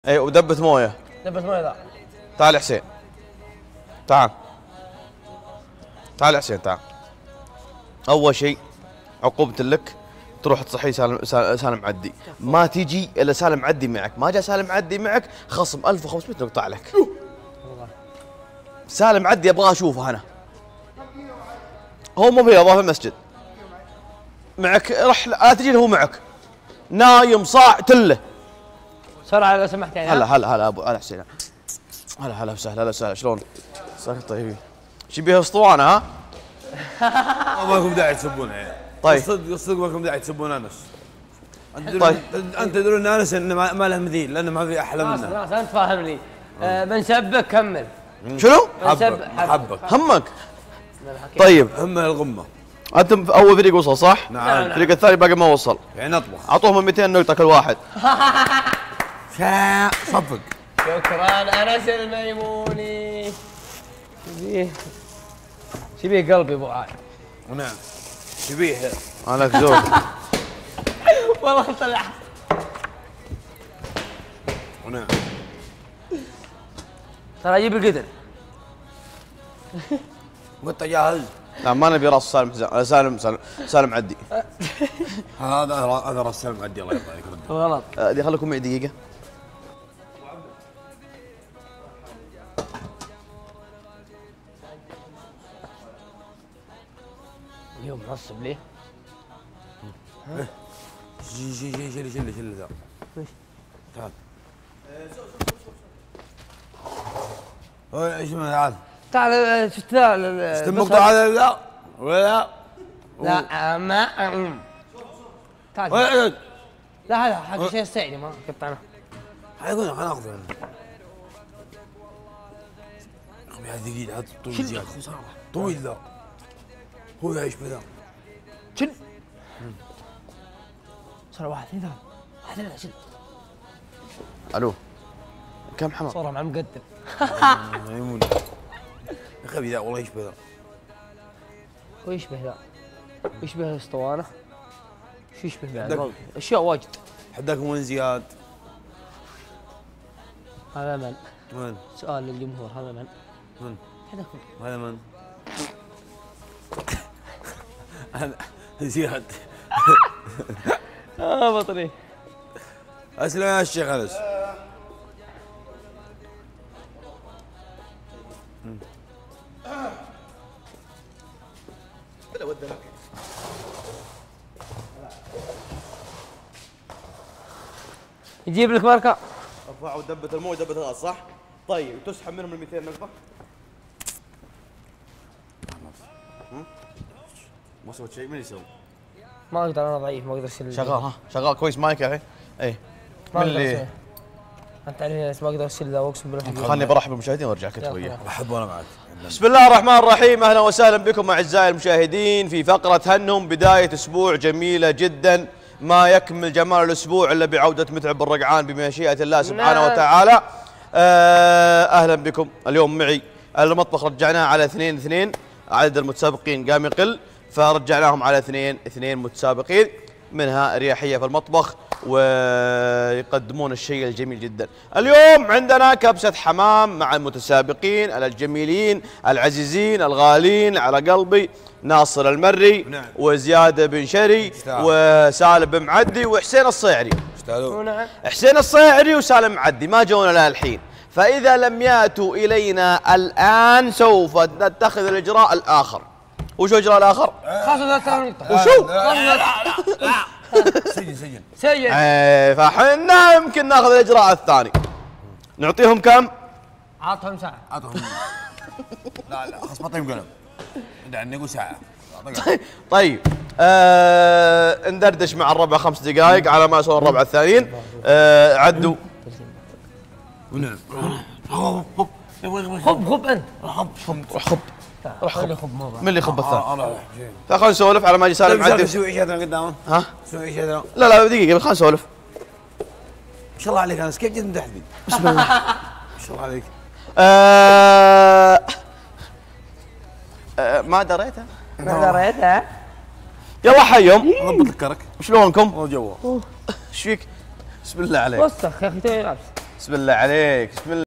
اي ودبة مويه. دبة مويه ذا. تعال حسين. تعال. تعال حسين تعال. اول شيء عقوبة لك تروح تصحي سالم عدي، ما تيجي الا سالم عدي معك، ما جاء سالم عدي معك خصم 1500 نقطة عليك. سالم عدي ابغى اشوفه انا. هو مو في في المسجد. معك رح لا تجي هو معك. نايم صاع تله. بسرعة لو سمحت يعني. هلا ابو هلا حسين. هلا وسهلا، هلا وسهلا، شلون؟ مساك طيبين. شو بيها اسطوانه ها؟ ما لكم داعي تسبون عيال. طيب صدق ما لكم داعي تسبون انس. طيب انت تدرون ان انس انه ما له مثيل لانه ما في احلى منه. خلاص انت فاهمني. بنسبك كمل. شنو؟ حبك همك. طيب همه الغمه. انتم اول فريق وصل صح؟ نعم. الفريق الثاني باقي ما وصل. يعني نطبخ. اعطوهم 200 نقطة كل واحد. صفق. شكرا انس الميموني. شبيه قلبي ابو عاد. ونعم. شبيه. انا لك زود. والله طلع. ونعم. ترى اجيب القدر. قلت جاهز. لا ما نبي راس سالم عدي. هذا راس سالم عدي الله يرضى عليك. غلط. دي خليكم معي دقيقة. اليوم معصب ليه؟ شيل ذا. تعال. ايش تعال. تعال شفت ذا. شفت المقطع هذا لا ولا لا ما تعال. لا هذا حق شيء السعدي ما قطعناه. حيقول خلينا ناخذ اخوي هذا ثقيل هذا طويل زياده. طويل ذا. هو يعيش بذا. شل. صار واحد اثنين ثلاثة. واحد اثنين شل. الو كم حمر؟ صورة مع المقدم. ميمون. يا اخي ذا والله يشبه ذا. هو يشبه ذا. يشبه الاسطوانة. شو يشبه بعد؟ اشياء واجد. حداكم وين زياد؟ هذا من؟ وين؟ سؤال للجمهور هذا من؟ من؟ حداكم. هذا من؟ أنا زياد. بطني. اسلم يا الشيخ انس. يجيب لك ماركة. رفعوا دبة المويه ودبة الغاز صح؟ طيب تسحب منهم ال 200 نقطة؟ ما سويت شيء، من يسوي؟ ما اقدر انا ضعيف ما اقدر اشيل. شغال ها؟ شغال كويس مايك يا اخي؟ اي. ما من اقدر اللي أسوي. انت تعرفين ما اقدر اشيل ذا واقسم بالله. خلني برحب بالمشاهدين وارجع كنت وياه. احب وانا معك. بسم الله الرحمن الرحيم، اهلا وسهلا بكم اعزائي المشاهدين في فقرة هنهم. بداية اسبوع جميلة جدا، ما يكمل جمال الاسبوع الا بعودة متعب الرقعان بمشيئة الله سبحانه وتعالى. اهلا بكم. اليوم معي المطبخ رجعناه على 2-2، عدد المتسابقين قام يقل فرجعناهم على 2-2 متسابقين، منها اريحية في المطبخ ويقدمون الشيء الجميل جدا. اليوم عندنا كبسة حمام مع المتسابقين الجميلين العزيزين الغالين على قلبي، ناصر المري وزياد بن شري وسالم بن معدي وحسين الصيعري. حسين الصيعري وسالم معدي ما جونا لا الحين، فإذا لم يأتوا إلينا الآن سوف نتخذ الإجراء الآخر. وشو الإجراء الآخر؟ خاصة 3 نقطة. وشو؟ سجن. فحنا يمكن ناخذ الإجراء الثاني. نعطيهم كم؟ عطهم ساعة. لا خلاص ما طيب قلم. دعني نقول ساعة. طيب ندردش مع الربع 5 دقائق على ما يصير الربع الثانيين. عدوا. ونعم. خب انت. روح خب. خب من اللي يخب الثاني؟ خلينا نسولف على ما يجي سالم معدي. سوي عيشتنا قدامه. ها؟ سوي عيشتنا. لا دقيقة خلينا نسولف. ما شاء الله عليك انس كيف جد مدحبي؟ بسم الله. ما شاء الله عليك. ما دريتها. يلا حيهم. ضبط الكرك. شلونكم؟ والله جوا. ايش فيك؟ بسم الله عليك. وسخ يا اخي توي لابس. بسم الله عليك، بسم الله.